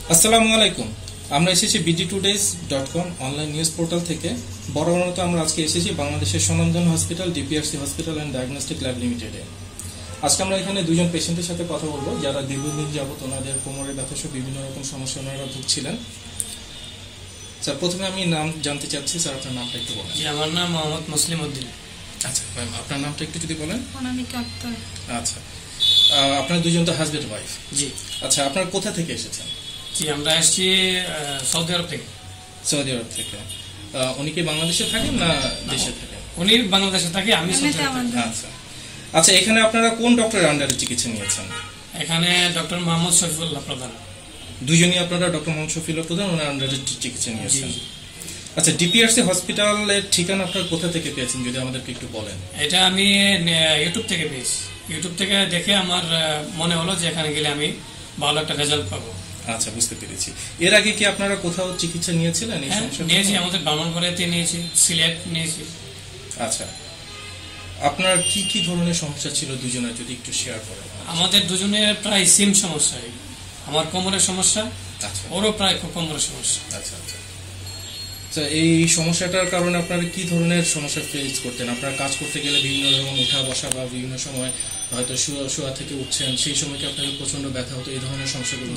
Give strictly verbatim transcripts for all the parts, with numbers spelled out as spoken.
আসসালামু আলাইকুম। আমরা এসেছি BD todays dot com online news portal থেকে। বরাবর মতো আমরা আজকে এসেছি বাংলাদেশের স্বনামধন্য hospital DPRC hospital and diagnostic lab লিমিটেডে। আজকে আমরা এখানে দুজন পেশেন্টের সাথে কথা বলবো যারা দীর্ঘদিন যাবত ওনাদের কোমরে ব্যথা সহ বিভিন্ন রকম সমস্যা ওনারা ভুগছিলেন। স্যার, প্রথমে আমি নাম জানতে চাচ্ছি। স্যার, আপনার নামটা একটু বলেন। জি, আমার নাম মোহাম্মদ মুসলিম উদ্দিন। আচ্ছা ম্যাম, আপনার নামটা একটু যদি বলেন। অনামিকা আক্তার। আচ্ছা, আপনার দুজন তো হাজবেন্ড ওয়াইফ? জি। আচ্ছা, আপনারা কোথা থেকে এসেছেন? জি, আমরা এসেছি সৌদি আরব থেকে। সৌদি আরব থেকে। উনি কি বাংলাদেশে থাকেন না দেশে থাকেন? উনি বাংলাদেশে থাকে, আমি সৌদি আরব থাকি। আচ্ছা আচ্ছা, এখানে আপনারা কোন ডক্টরের আন্ডারে চিকিৎসা নিয়েছেন? এখানে ডক্টর মোহাম্মদ শফিউল্লাহ প্রধান। দুজনই আপনারা ডক্টর মোহাম্মদ শফিউল্লাহ প্রধান ওনার আন্ডারে চিকিৎসা নিয়েছেন? আচ্ছা, ডিপিআরসি হসপিটালের ঠিকানা আপনারা কোথা থেকে পেয়েছেন যদি আমাদেরকে একটু বলেন। এটা আমি ইউটিউব থেকে পেয়েছি। ইউটিউব থেকে দেখে আমার মনে হলো যে এখানে গেলে আমি ভালো একটা রেজাল্ট পাবো। আচ্ছা, বুঝতে পেরেছি। এর আগে কি আপনারা কোথাও চিকিৎসা নিয়েছিলেন এই সমস্যা? নিয়েছি, আমাদের ব্রাহ্মণবাড়িয়াতে নিয়েছি, সিলেট নিয়েছি। আচ্ছা, আপনার কি কি ধরনের সমস্যা ছিল দুজনের যদি একটু শেয়ার করেন। আমাদের দুজনের প্রায় সেম সমস্যা। আমার কোমরের সমস্যা, ওরও প্রায় কোমরের সমস্যা। আচ্ছা আচ্ছা, এই সমস্যাটার কারণে আপনারা কি ধরনের সমস্যা ফেস করতেন? আপনারা কাজ করতে গেলে বিভিন্ন রকম উঠা বসা বা বিভিন্ন সময় হয়তো শোয়া শোয়া থেকে উঠছেন, সেই সময় কি আপনাদের প্রচন্ড ব্যথা হতো? এই ধরনের সমস্যাগুলো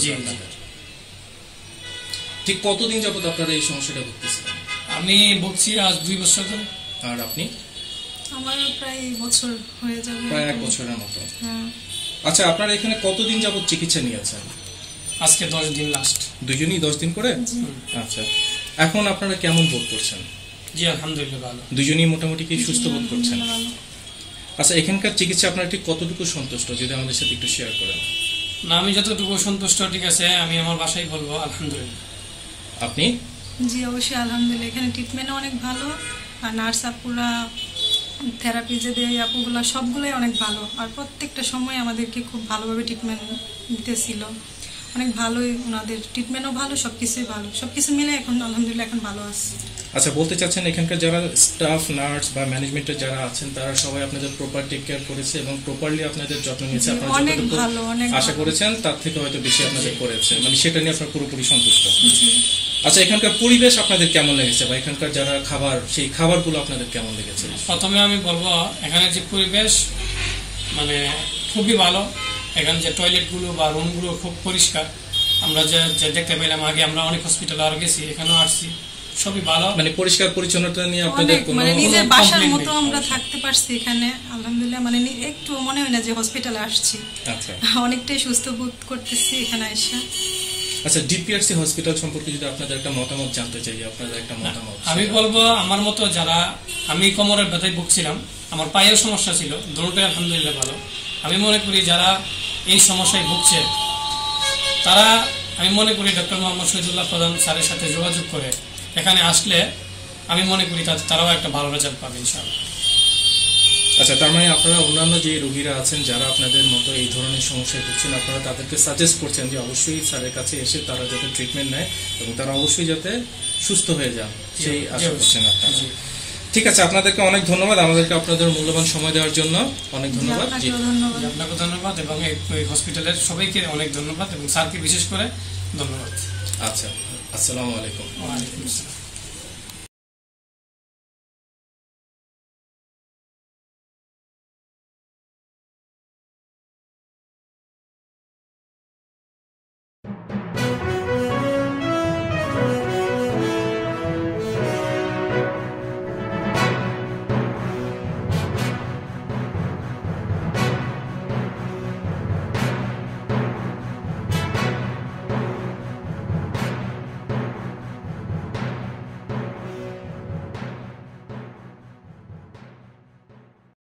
ঠিক কতদিন যাবত আপনারা এই সমস্যাটা ভুগতেছিলেন? আমি ভুগছি আজ দুই বছর ধরে। আর আপনি? আমার প্রায় বছর হয়ে যাবে, প্রায় এক বছরের মতো। আচ্ছা, আপনারা এখানে কতদিন যাবত চিকিৎসা নিয়েছেন? আজকে দশ দিন লাস্ট। দুজনই দশ দিন করে? আচ্ছা, এখন আপনারা কেমন বোধ করছেন? জি, আলহামদুলিল্লাহ ভালো। দুজনই মোটামুটি কি সুস্থ বোধ করছেন? আচ্ছা, এখানকার চিকিৎসা আপনারা ঠিক কতটুকু সন্তুষ্ট যদি আমাদের সাথে একটু শেয়ার করেন। না, আমি যতটুকু সন্তুষ্ট, ঠিক আছে, আমি আমার বাসায় বলবো আলহামদুলিল্লাহ। আপনি? জি, অবশ্যই আলহামদুলিল্লাহ। এখানে ট্রিটমেন্টও অনেক ভালো, আর নার্স আপুরা, থেরাপি যে দেয় আপুগুলা সবগুলোই অনেক ভালো, আর প্রত্যেকটা সময় আমাদেরকে খুব ভালোভাবে ট্রিটমেন্ট দিতেছিল। অনেক ভালোই, ওনাদের ট্রিটমেন্টও ভালো, সবকিছুই ভালো, সবকিছু মিলে এখন আলহামদুলিল্লাহ এখন ভালো আছে। আচ্ছা, বলতে চাচ্ছেন এখানকার যারা স্টাফ, নার্স বা ম্যানেজমেন্টের যারা আছেন তারা সবাই আপনাদের প্রপার টেক কেয়ার করেছে এবং প্রপারলি আপনাদের যত্ন নিয়েছে? আপনারা অনেক ভালো, অনেক আশা করেছেন তার থেকে হয়তো বেশি আপনাদের করেছে, মানে সেটা নিয়ে আপনারা পুরোপুরি সন্তুষ্ট? আচ্ছা, এখানকার পরিবেশ আপনাদের কেমন লেগেছে বা এখানকার যারা খাবার, সেই খাবারগুলো আপনাদের কেমন লেগেছে? প্রথমে আমি বলবো এখানে যে পরিবেশ মানে খুবই ভালো। এখানে যে টয়লেটগুলো বা রুমগুলো খুব পরিষ্কার। আমরা যে দেখতে পেলাম, আগে আমরা অনেক হসপিটালে আর গেছি, এখানেও আসছি, সবই ভালো। মানে পরিষ্কার পরিচ্ছন্নতা নিয়ে আপনাদের কোনো মানে নিজের বাসার মতো আমরা থাকতে পারছি এখানে আলহামদুলিল্লাহ। মানে একটু মনে হয় না যে হসপিটালে আসছি। আচ্ছা, অনেকটাই সুস্থ বোধ করতেছি এখানে এসে। আচ্ছা, ডিপিআরসি হসপিটাল সম্পর্কে যদি আপনাদের একটা মতামত জানতে চাই, আপনাদের একটা মতামত। আমি বলবো আমার মতো যারা, আমি কোমরের ব্যথায় ভুগছিলাম, আমার পায়ের সমস্যা ছিল, দুটোটাই আলহামদুলিল্লাহ ভালো। আমি মনে করি যারা এই সমস্যায় ভুগছে তারা, আমি মনে করি ডক্টর মোহাম্মদ শহীদুল্লাহ প্রধান স্যারের সাথে যোগাযোগ করে এখানে আসলে আমি মনে করি তারাও একটা ভালো রেজাল্ট পাবে ইনশাআল্লাহ। আচ্ছা, তার মানে আপনারা অন্যান্য যে রোগীরা আছেন যারা আপনাদের মতো এই ধরনের সমস্যায় ভুগছেন, আপনারা তাদেরকে সাজেস্ট করছেন যে অবশ্যই স্যারের কাছে এসে তারা যাতে ট্রিটমেন্ট নেয় এবং তারা অবশ্যই যাতে সুস্থ হয়ে যান, সেই আশা করছেন আপনারা। ঠিক আছে, আপনাদেরকে অনেক ধন্যবাদ আমাদেরকে আপনাদের মূল্যবান সময় দেওয়ার জন্য। অনেক ধন্যবাদ। আপনাকে ধন্যবাদ এবং এই হসপিটালের সবাইকে অনেক ধন্যবাদ এবং স্যারকে বিশেষ করে ধন্যবাদ। আচ্ছা, আসসালামু আলাইকুম। ওয়া আলাইকুম আসসালাম।